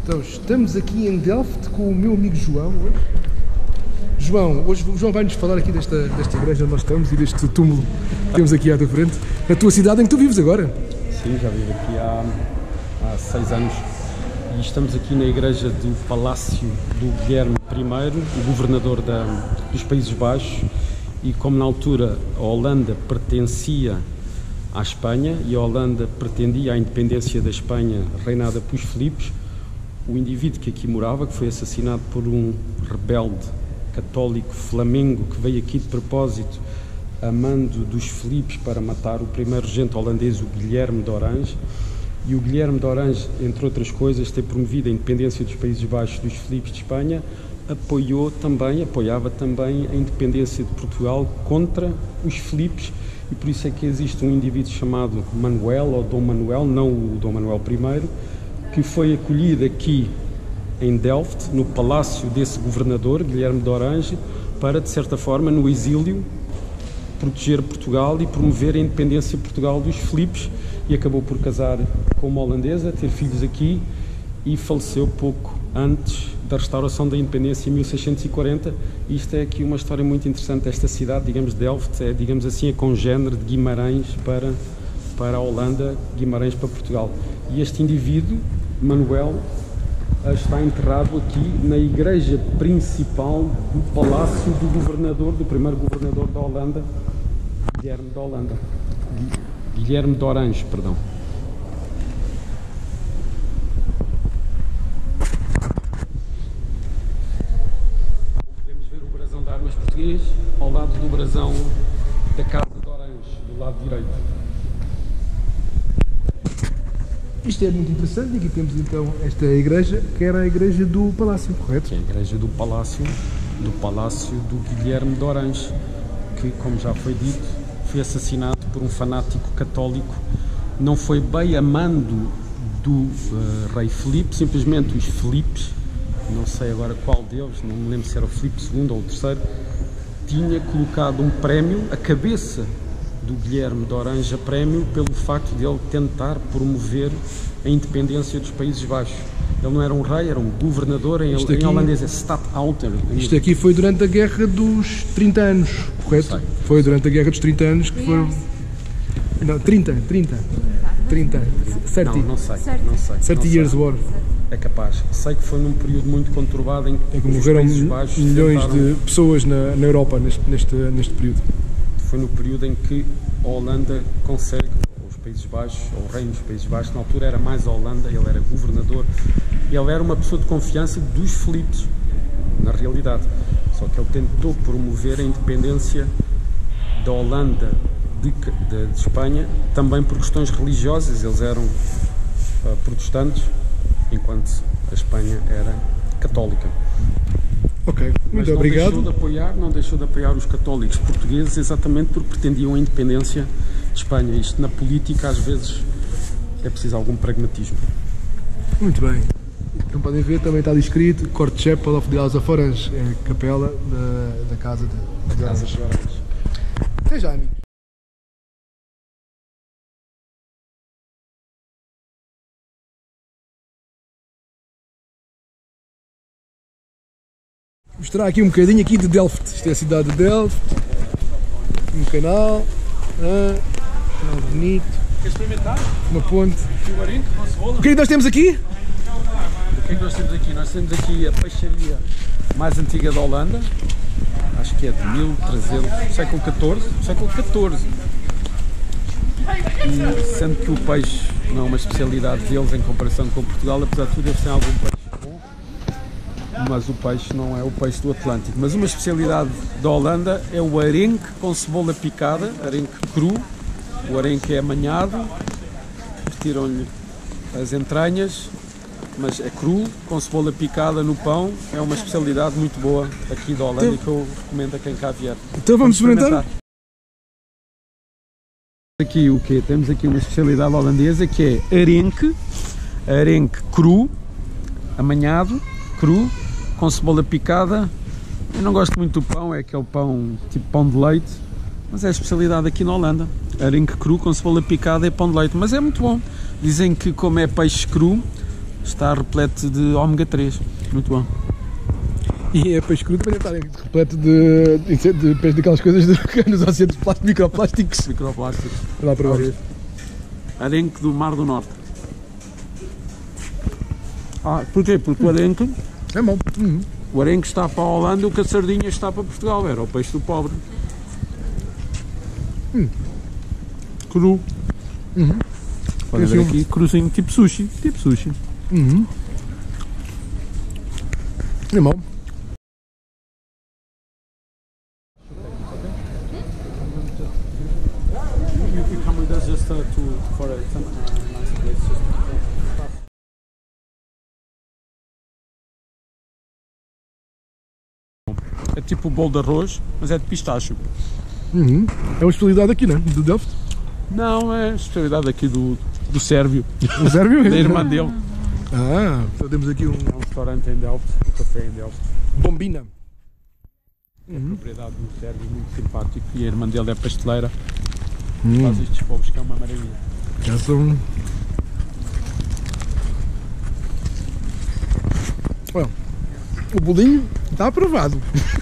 Então, estamos aqui em Delft com o meu amigo João hoje. João, hoje o João vai-nos falar aqui desta igreja onde nós estamos e deste túmulo que temos aqui à tua frente, na tua cidade em que tu vives agora. Sim, já vivo aqui há 6 anos e estamos aqui na igreja do Palácio do Guilherme I, o governador dos Países Baixos, e como na altura a Holanda pertencia à Espanha e a Holanda pretendia a independência da Espanha reinada pelos Filipes, o indivíduo que aqui morava, que foi assassinado por um rebelde católico flamengo que veio aqui de propósito a mando dos Filipes para matar o primeiro regente holandês, o Guilherme de Orange, e o Guilherme de Orange, entre outras coisas, ter promovido a independência dos Países Baixos dos Filipes de Espanha, apoiava também a independência de Portugal contra os Filipes, e por isso é que existe um indivíduo chamado Manuel, ou Dom Manuel, não o Dom Manuel I, que foi acolhido aqui em Delft, no palácio desse governador, Guilherme de Orange, para, de certa forma, no exílio, proteger Portugal e promover a independência de Portugal dos Filipes, e acabou por casar com uma holandesa, ter filhos aqui, e faleceu pouco antes da restauração da independência em 1640. E isto é aqui uma história muito interessante desta cidade, digamos, Delft, é, digamos assim, a congénere de Guimarães para a Holanda, Guimarães para Portugal. E este indivíduo, Manuel, está enterrado aqui na igreja principal do palácio do governador, do primeiro governador da Holanda, Guilherme de Orange, perdão. Podemos ver o brasão de armas português ao lado do brasão da Casa de Orange, do lado direito. Isto é muito interessante, e aqui temos então esta igreja, que era a igreja do Palácio, correto? Que é a igreja do Palácio do Guilherme de Orange, que, como já foi dito, foi assassinado por um fanático católico. Não foi bem a mando do rei Filipe, simplesmente os Filipes, não sei agora qual deles, não me lembro se era o Filipe II ou o terceiro, tinha colocado um prémio, a cabeça do Guilherme de Orange a prémio, pelo facto de ele tentar promover a independência dos Países Baixos. Ele não era um rei, era um governador, em holandês é Stadhouder. Isto aqui foi durante a Guerra dos 30 anos, correto? Foi durante a Guerra dos 30 anos que foram... Não, 30, certo? Não sei. 30 Years War. É capaz. Sei que foi num período muito conturbado em que morreram milhões de pessoas na Europa neste período. Foi no período em que a Holanda consegue, os Países Baixos, ou o Reino dos Países Baixos, na altura era mais a Holanda, ele era governador, ele era uma pessoa de confiança dos Filipes, na realidade. Só que ele tentou promover a independência da Holanda de Espanha, também por questões religiosas. Eles eram protestantes, enquanto a Espanha era católica. Ok, muito obrigado. Não deixou de apoiar os católicos portugueses, exatamente porque pretendiam a independência de Espanha. Isto na política às vezes é preciso algum pragmatismo. Muito bem. Como podem ver, também está ali escrito Court Chapel of the House of Orange, é a capela da Casa de Orange. Até já, amigos. Mostrar aqui um bocadinho aqui de Delft. Isto é a cidade de Delft. Um canal. Canal bonito. Quer experimentar? Uma ponte. O que é que nós temos aqui? O que é que nós temos aqui? Nós temos aqui a peixaria mais antiga da Holanda. Acho que é de 1300, século XIV. E sendo que o peixe não é uma especialidade deles em comparação com Portugal, apesar de tudo eles têm algum peixe bom, mas o peixe não é o peixe do Atlântico. Mas uma especialidade da Holanda é o arenque com cebola picada, arenque cru. O arenque é amanhado, tiram-lhe as entranhas, mas é cru, com cebola picada no pão. É uma especialidade muito boa aqui da Holanda, que eu recomendo a quem cá vier. Então vamos experimentar? Aqui o quê? Temos aqui uma especialidade holandesa que é arenque cru, amanhado, cru, com cebola picada. Eu não gosto muito do pão, é aquele pão tipo pão de leite, mas é a especialidade aqui na Holanda. Arenque cru com cebola picada e pão de leite, mas é muito bom. Dizem que como é peixe cru, está repleto de ômega 3. Muito bom. E é peixe cru também deve estar repleto de daquelas coisas nos oceanos de plástico, microplásticos. Microplásticos. Lá para várias. Arenque do Mar do Norte. Porquê? Porque o arenque, É bom. o arenque está para a Holanda, o que a sardinha está para Portugal. Era o peixe do pobre. Cru. Podem ver aqui, cruzinho, tipo sushi. É bom. You can come with us just for a nice place. É tipo o bolo de arroz, mas é de pistacho. É uma especialidade aqui, não é? Do Delft. Não, é a especialidade aqui do Sérvio, O Sérvio? da irmã dele. Então temos aqui um É um restaurante em Delft, um café em Delft. Bombina. É propriedade de um Sérvio muito simpático e a irmã dele é pasteleira. Faz estes bolos que é uma maravilha. Já são... Well, o bolinho está aprovado.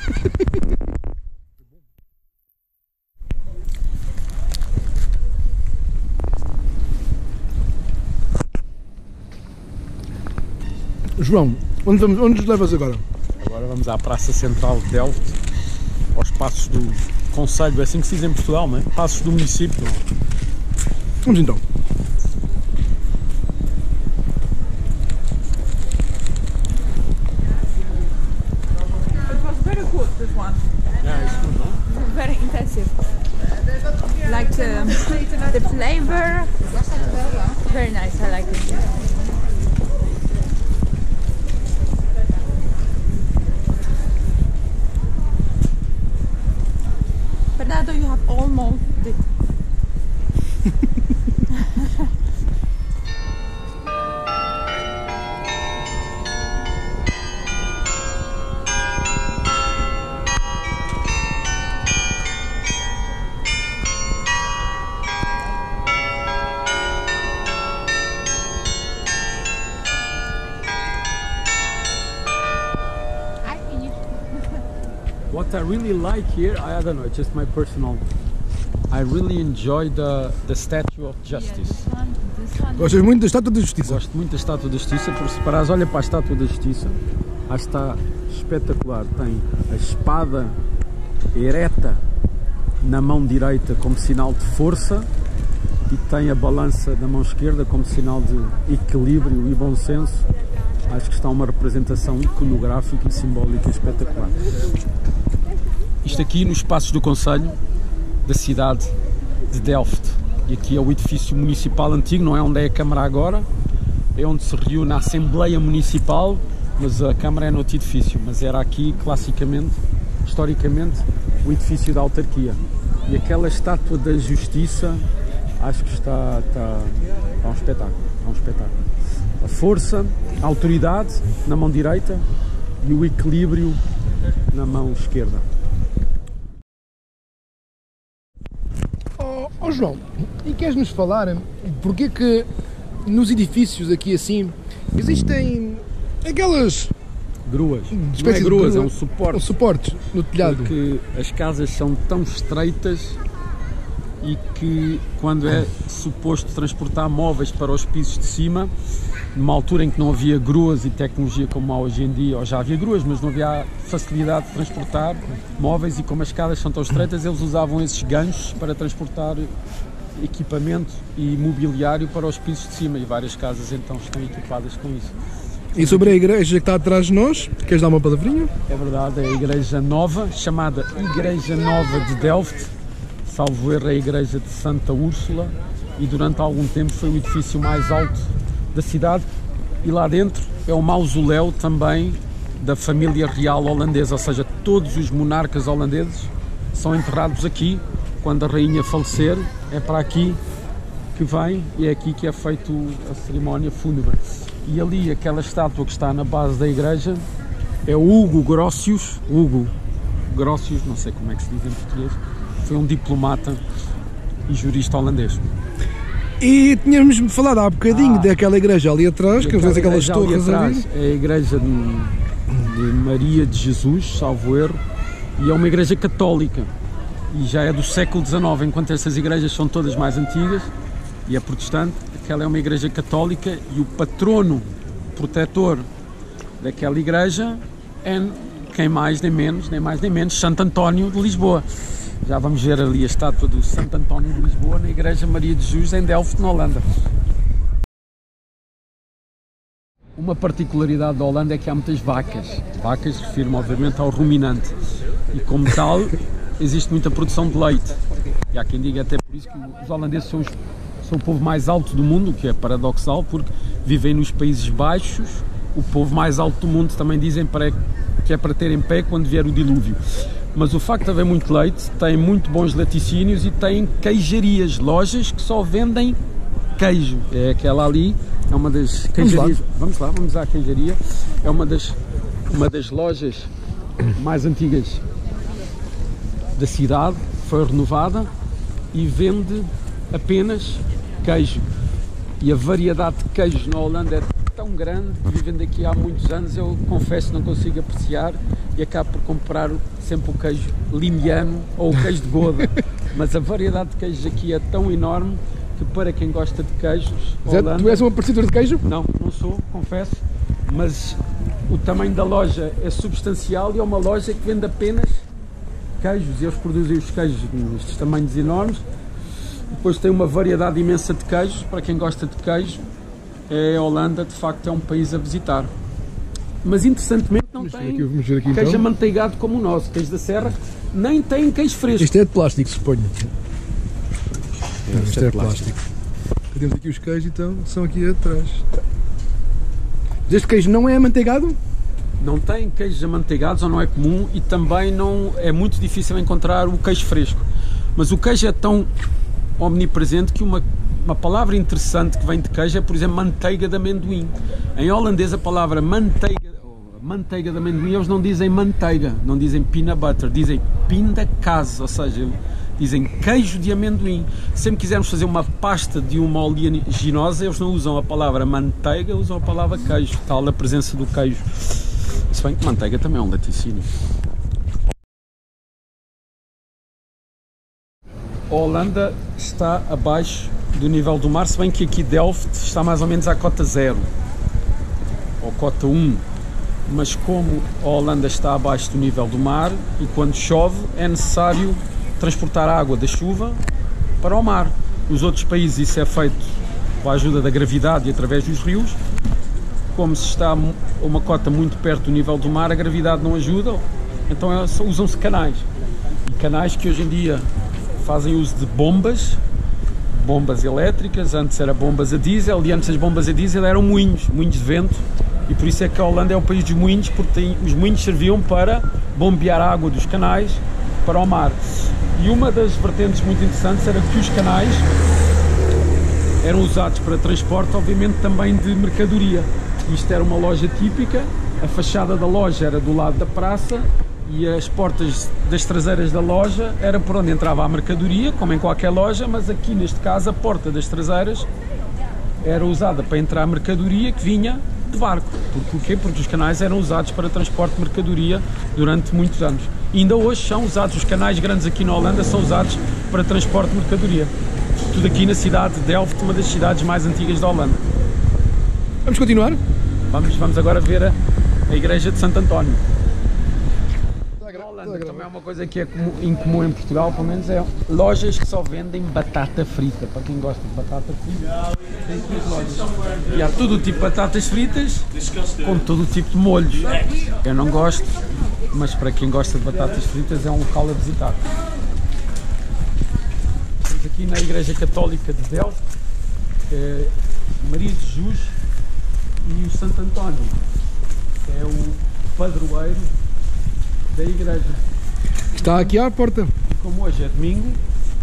João, onde nos levas agora? Agora vamos à Praça Central de Delft, aos passos do Conselho, é assim que se diz em Portugal, não é? Passos do município. Vamos então. It was very good, this one. Yeah, it's good, no? Very intensive. Like the flavor. Very nice, I like it. Bernardo, you have almost it. I finished. What I really like here, I don't know, it's just my personal. I really enjoy the Statue of Justice. This one. Gostas muito da Estátua da Justiça? Gosto muito da Estátua da Justiça, porque se parares, olha para a Estátua da Justiça, acho que está espetacular. Tem a espada ereta na mão direita como sinal de força e tem a balança na mão esquerda como sinal de equilíbrio e bom senso. Acho que está uma representação iconográfica e simbólica espetacular. Isto aqui nos passos do Conselho da cidade de Delft. E aqui é o edifício municipal antigo, não é onde é a Câmara agora, é onde se reúne a Assembleia Municipal, mas a Câmara é noutro edifício, mas era aqui, classicamente, historicamente, o edifício da autarquia. E aquela Estátua da Justiça, acho que está um espetáculo, A força, a autoridade na mão direita e o equilíbrio na mão esquerda. Oh João, e queres-nos falar porque que nos edifícios aqui assim existem aquelas Gruas. Não é espécies de gruas, é grua- um suporte. suportes no telhado? Porque as casas são tão estreitas e que quando é suposto transportar móveis para os pisos de cima, numa altura em que não havia gruas e tecnologia como há hoje em dia, ou já havia gruas, mas não havia facilidade de transportar móveis, e como as escadas são tão estreitas, eles usavam esses ganchos para transportar equipamento e mobiliário para os pisos de cima, e várias casas então estão equipadas com isso. E sobre a igreja que está atrás de nós, queres dar uma palavrinha? É verdade, é a Igreja Nova, chamada Igreja Nova de Delft, salvo erro, é a Igreja de Santa Úrsula, e durante algum tempo foi o edifício mais alto da cidade, e lá dentro é o mausoléu também da família real holandesa, ou seja, todos os monarcas holandeses são enterrados aqui. Quando a rainha falecer, é para aqui que vem e é aqui que é feita a cerimónia fúnebre. E ali, aquela estátua que está na base da igreja é o Hugo Grotius, não sei como é que se diz em português, foi um diplomata e jurista holandês. E tínhamos falado há bocadinho daquela igreja ali atrás, que vês aquelas torres ali. É a igreja de Maria de Jesus, salvo erro, e é uma igreja católica. E já é do século XIX, enquanto estas igrejas são todas mais antigas, e é protestante. Aquela é uma igreja católica e o patrono protetor daquela igreja é quem mais nem menos, Santo António de Lisboa. Já vamos ver ali a estátua do Santo António de Lisboa na igreja Maria de Jesus em Delft, na Holanda. Uma particularidade da Holanda é que há muitas vacas. Vacas refiro-me obviamente ao ruminante. E como tal, existe muita produção de leite. E há quem diga até por isso que os holandeses são o povo mais alto do mundo, o que é paradoxal, porque vivem nos Países Baixos, o povo mais alto do mundo. Também dizem que é para ter em pé quando vier o dilúvio. Mas o facto de haver muito leite, tem muito bons laticínios e tem queijarias, lojas que só vendem queijo. É aquela ali, é uma das queijarias. Vamos à queijaria. É uma das lojas mais antigas da cidade, foi renovada e vende apenas queijo. E a variedade de queijos na Holanda é tão grande, vivendo aqui há muitos anos, eu confesso que não consigo apreciar e acabo por comprar sempre o queijo limiano ou o queijo de Gouda. Mas a variedade de queijos aqui é tão enorme que para quem gosta de queijos... Holanda, tu és um apreciador de queijo? Não sou, confesso, mas o tamanho da loja é substancial e é uma loja que vende apenas queijos. Eles produzem os queijos nestes tamanhos enormes. Depois tem uma variedade imensa de queijos. Para quem gosta de queijo, a Holanda de facto é um país a visitar. Mas interessantemente não tem queijo amanteigado como o nosso. Queijo da Serra nem tem queijo fresco. Isto é de plástico, suponho. Isto é de plástico. Temos aqui os queijos, então, são aqui atrás. Este queijo não é amanteigado? Não tem queijos amanteigados, ou não é comum, e também não é muito difícil encontrar o queijo fresco. Mas o queijo é tão omnipresente que uma palavra interessante que vem de queijo é, por exemplo, manteiga de amendoim. Em holandês a palavra manteiga de amendoim, eles não dizem manteiga, não dizem peanut butter, dizem pindakaas, ou seja, dizem queijo de amendoim. Se sempre quisermos fazer uma pasta de uma oleaginosa, eles não usam a palavra manteiga, usam a palavra queijo, tal a presença do queijo. Se bem que manteiga também é um laticínio. A Holanda está abaixo do nível do mar, se bem que aqui Delft está mais ou menos à cota 0 ou cota 1, mas como a Holanda está abaixo do nível do mar e quando chove é necessário transportar a água da chuva para o mar. Nos outros países isso é feito com a ajuda da gravidade e através dos rios. Como se está a uma cota muito perto do nível do mar, a gravidade não ajuda, então usam-se canais. E canais que hoje em dia fazem uso de bombas elétricas. Antes eram bombas a diesel, e antes das bombas a diesel eram moinhos de vento, e por isso é que a Holanda é o país dos moinhos, porque os moinhos serviam para bombear a água dos canais para o mar. E uma das vertentes muito interessantes era que os canais eram usados para transporte, obviamente também de mercadoria. Isto era uma loja típica, a fachada da loja era do lado da praça e as portas das traseiras da loja era por onde entrava a mercadoria, como em qualquer loja, mas aqui neste caso a porta das traseiras era usada para entrar a mercadoria que vinha de barco. Porque os canais eram usados para transporte de mercadoria durante muitos anos. E ainda hoje são usados, os canais grandes aqui na Holanda são usados para transporte de mercadoria. Tudo aqui na cidade de Delft, uma das cidades mais antigas da Holanda. Vamos continuar? Vamos agora ver a igreja de Santo António. Na Holanda também é uma coisa que é incomum em Portugal, pelo menos, é lojas que só vendem batata frita. Para quem gosta de batata frita, tem aqui as lojas. E há todo o tipo de batatas fritas com todo o tipo de molhos. Eu não gosto, mas para quem gosta de batatas fritas é um local a visitar. Estamos aqui na Igreja Católica de Delft, Maria de Jesus e o Santo António, que é o padroeiro da igreja. Está aqui à porta. E como hoje é domingo,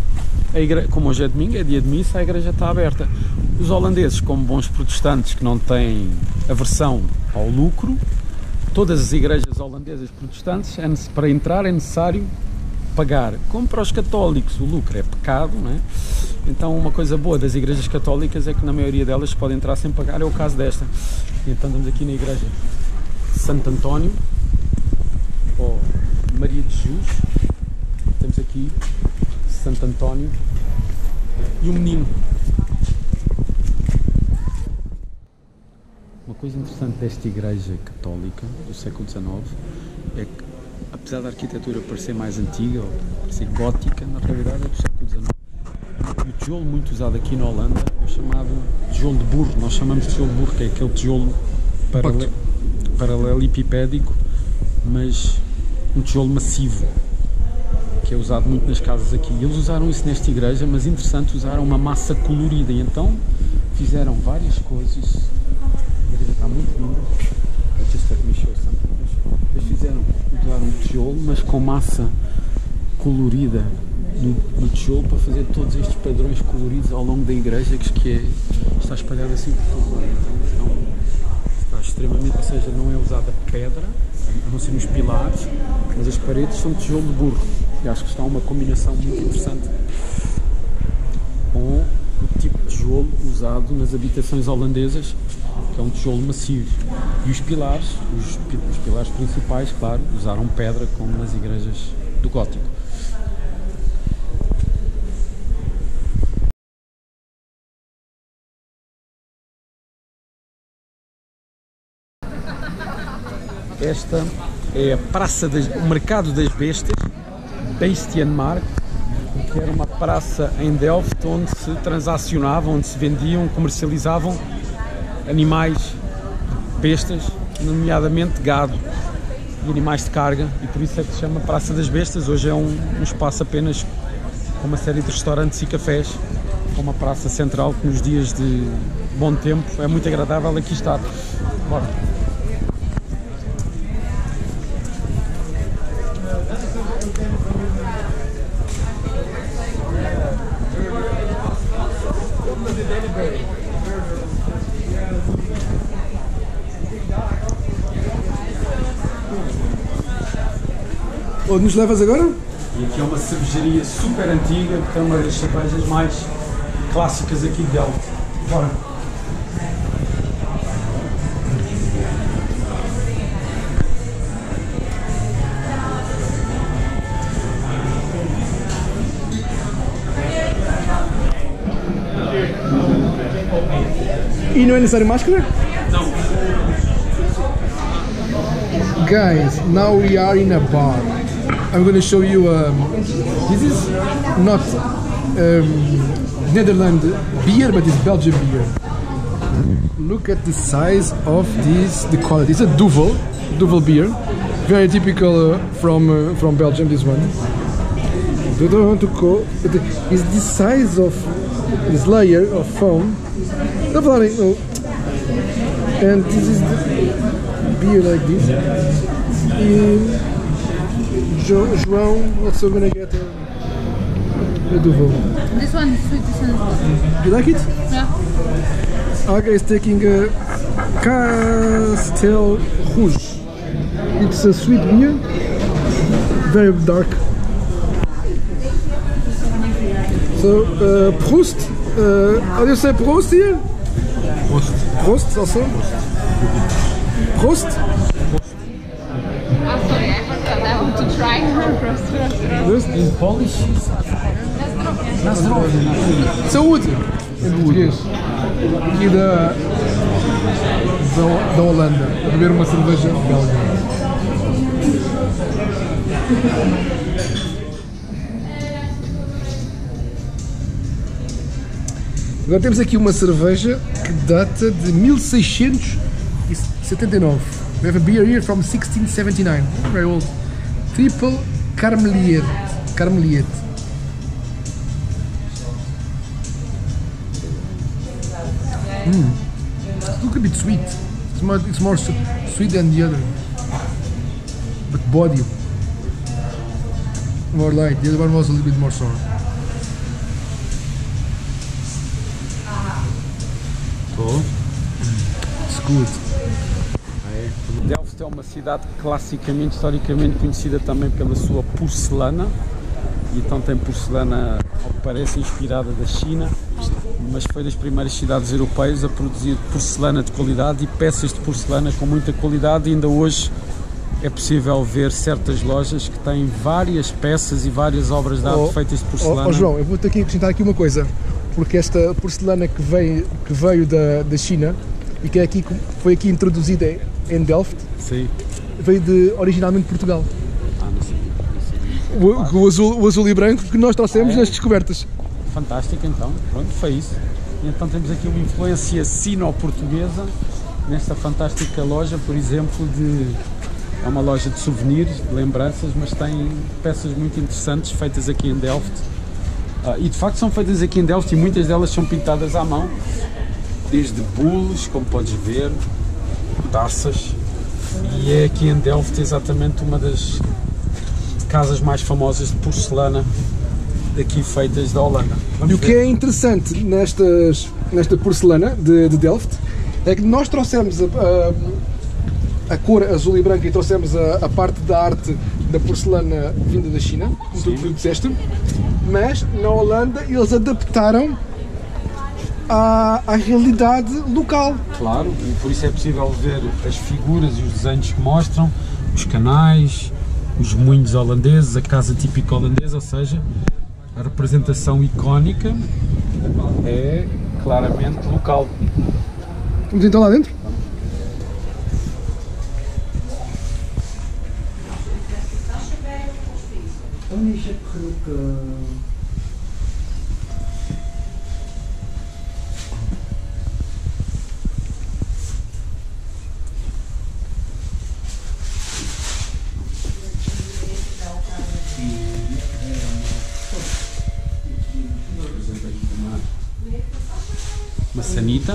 é dia de missa, a igreja está aberta. Os holandeses, como bons protestantes que não têm aversão ao lucro, todas as igrejas holandesas protestantes, para entrar é necessário pagar. Como para os católicos o lucro é pecado, não é? Então uma coisa boa das igrejas católicas é que na maioria delas pode entrar sem pagar, é o caso desta. Então estamos aqui na igreja de Santo António, ou Maria de Jesus. Temos aqui Santo António e um menino. Uma coisa interessante desta igreja católica do século XIX é que, apesar da arquitetura parecer mais antiga ou parecer gótica, na realidade é do século XIX. E o tijolo muito usado aqui na Holanda é o chamado tijolo de burro. Nós chamamos de tijolo de burro, que é aquele tijolo paralelepipédico, mas um tijolo massivo, que é usado muito nas casas aqui. Eles usaram isso nesta igreja, mas interessante, usaram uma massa colorida e então fizeram várias coisas. A igreja está muito linda. Eles usaram um tijolo, mas com massa colorida no tijolo para fazer todos estes padrões coloridos ao longo da igreja, está espalhado assim por todo lado. Então está extremamente, ou seja, não é usada pedra, a não ser nos pilares, mas as paredes são de tijolo de burro. E acho que está uma combinação muito interessante com o tipo de tijolo usado nas habitações holandesas, que é um tijolo macio. E os pilares principais, claro, usaram pedra como nas igrejas do gótico. Esta é a praça o Mercado das Bestas, Beestenmarkt, que era uma praça em Delft onde se transacionavam, onde se vendiam, comercializavam animais, bestas, nomeadamente gado e animais de carga, e por isso é que se chama Praça das Bestas. Hoje é um espaço apenas com uma série de restaurantes e cafés, com uma praça central que nos dias de bom tempo é muito agradável aqui estar. Bora. Onde nos levas agora? E aqui é uma cervejaria super antiga, que é uma das cervejas mais clássicas aqui de Delft. Bora! E não é necessário máscara? Não. Guys, now we are in a bar. I'm going to show you. This is not Netherlands beer, but it's Belgian beer. Look at the size of this, the quality. It's a Duvel beer, very typical from Belgium. This one. I don't want to call. It's the size of this layer of foam. And this is the beer like this. João also gonna get a Duvel. This one is sweet, this one is sweet. You like it? Yeah. Aga is taking a Castel Rouge. It's a sweet beer, very dark. So, Prost. How do you say Prost here? Prost. Prost also? Prost? Oh, sorry, I forgot. I want to try. Prost? In Polish? Na zdrowie. Saúde! Em português. Aqui da Holanda. A beber uma cerveja belga. Agora temos aqui uma cerveja que data de 1679. We have a beer here from 1679. Very old. Triple Carmeliet. Look a bit sweet. It's more sweet than the other. But body. More light. The other one was a little bit more sour. It's good. Delft é uma cidade classicamente, historicamente conhecida também pela sua porcelana, e então tem porcelana, ao que parece, inspirada da China, mas foi das primeiras cidades europeias a produzir porcelana de qualidade e peças de porcelana com muita qualidade, e ainda hoje é possível ver certas lojas que têm várias peças e várias obras de arte feitas de porcelana. João, eu vou ter que acrescentar aqui uma coisa, porque esta porcelana que veio da China e que foi aqui introduzida em Delft, sim, veio originalmente de Portugal. Não sei. O azul e branco que nós trouxemos nas descobertas. Fantástico, então, pronto, foi isso. E então temos aqui uma influência sino-portuguesa nesta fantástica loja, por exemplo, é uma loja de souvenirs, de lembranças, mas tem peças muito interessantes feitas aqui em Delft. E de facto são feitas aqui em Delft e muitas delas são pintadas à mão, desde bules, como podes ver, taças, e é aqui em Delft exatamente uma das casas mais famosas de porcelana daqui feitas da Holanda. E o que é interessante nesta porcelana de Delft é que nós trouxemos a cor azul e branca e trouxemos a parte da arte da porcelana vinda da China, como tu disseste, mas na Holanda eles adaptaram à realidade local. Claro, e por isso é possível ver as figuras e os desenhos que mostram, os canais, os moinhos holandeses, a casa típica holandesa, ou seja, a representação icónica é claramente local. Vamos então lá dentro? Uma sanita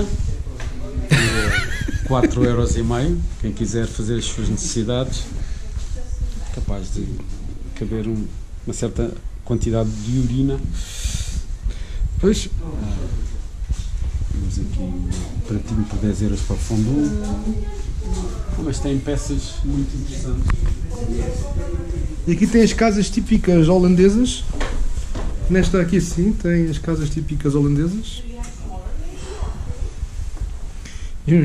de 4,5€, quem quiser fazer as suas necessidades, capaz de caber uma certa quantidade de urina. Pois. Temos aqui um pratinho por 10€ para o fundo, mas tem peças muito interessantes. E aqui tem as casas típicas holandesas. Nesta aqui sim, tem as casas típicas holandesas. E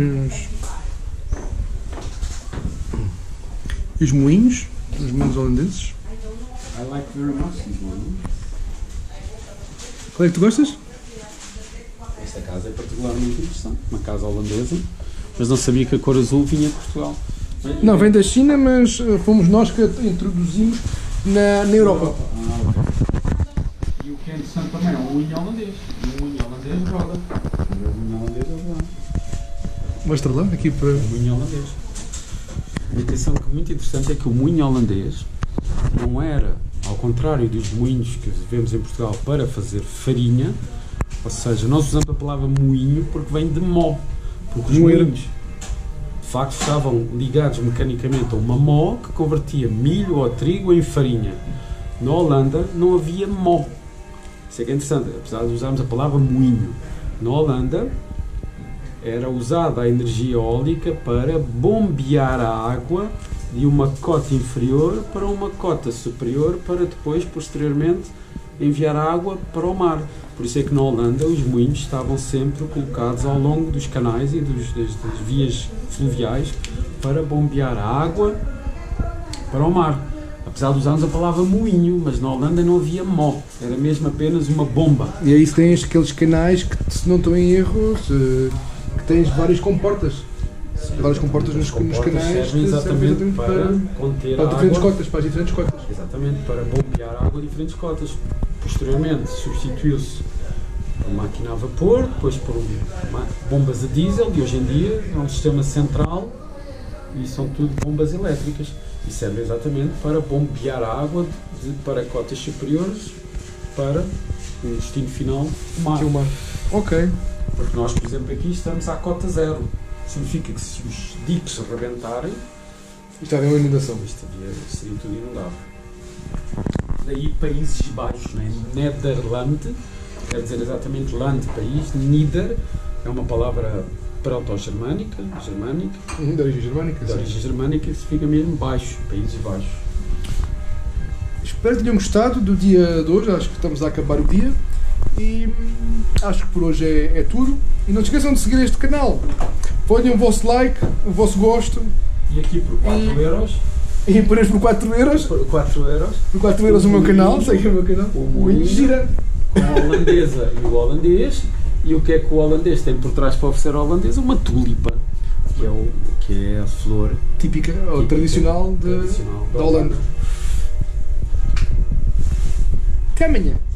os moinhos holandeses. I like very much these ones. Qual é que tu gostas? Esta casa é particularmente interessante, uma casa holandesa, mas não sabia que a cor azul vinha de Portugal. Não, vem da China, mas fomos nós que a introduzimos na Europa. Ok. E o que é interessante também é o moinho holandês. O moinho holandês roda. O moinho holandês roda. Mostra lá, aqui para... O moinho holandês. E atenção que muito interessante é que o moinho holandês não era, ao contrário dos moinhos que vemos em Portugal para fazer farinha, ou seja, nós usamos a palavra moinho porque vem de mó, porque os moinhos de facto estavam ligados mecanicamente a uma mó que convertia milho ou trigo em farinha. Na Holanda não havia mó. Isso é que é interessante, apesar de usarmos a palavra moinho. Na Holanda era usada a energia eólica para bombear a água de uma cota inferior para uma cota superior para depois, posteriormente, enviar a água para o mar. Por isso é que na Holanda os moinhos estavam sempre colocados ao longo dos canais e das vias fluviais para bombear a água para o mar. Apesar de usarmos a palavra moinho, mas na Holanda não havia mó, era mesmo apenas uma bomba. E aí tens aqueles canais que, se não estou em erro, que tens várias comportas. Várias comportas nos canais servem exatamente para conter para diferentes cotas, para as diferentes cotas. Exatamente, para bombear a água a diferentes cotas. Posteriormente substituiu-se por máquina a vapor, depois por bombas a diesel e hoje em dia é um sistema central e são tudo bombas elétricas e servem exatamente para bombear a água para cotas superiores para o destino final, o mar. Ok. Porque nós, por exemplo, aqui estamos à cota zero. Significa que se os diques rebentarem, isto é uma inundação. Isto seria tudo inundável. Daí Países Baixos, né? Nederland, quer dizer exatamente land, país. Nieder é uma palavra proto-germânica, de origem germânica. De origem germânica, que significa mesmo baixo, Países Baixos. Espero que tenham gostado do dia de hoje. Acho que estamos a acabar o dia. E acho que por hoje é tudo. E não se esqueçam de seguir este canal. Ponham o vosso like, o vosso gosto. E aqui por 4 euros. E por este por 4 euros. Por 4 euros. Por 4 euros o meu canal. Segue o meu canal. O Muito gira. Com a holandesa e o holandês. E o que é que o holandês tem por trás para oferecer ao holandês? Uma tulipa. Que é a flor Típica, ou tradicional, tradicional da Holanda. Até amanhã.